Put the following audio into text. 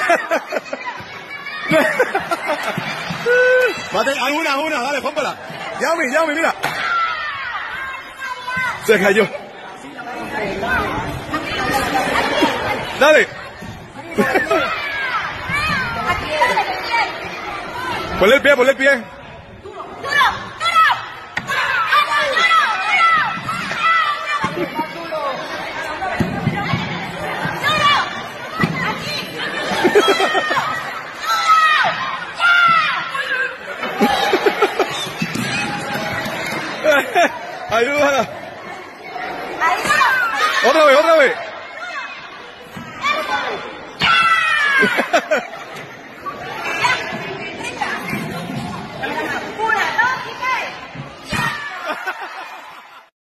Mate, haz una, dale, póngala. Yami, mira. Se cayó. Dale. Ponle el pie. Ayúdala. Otra vez.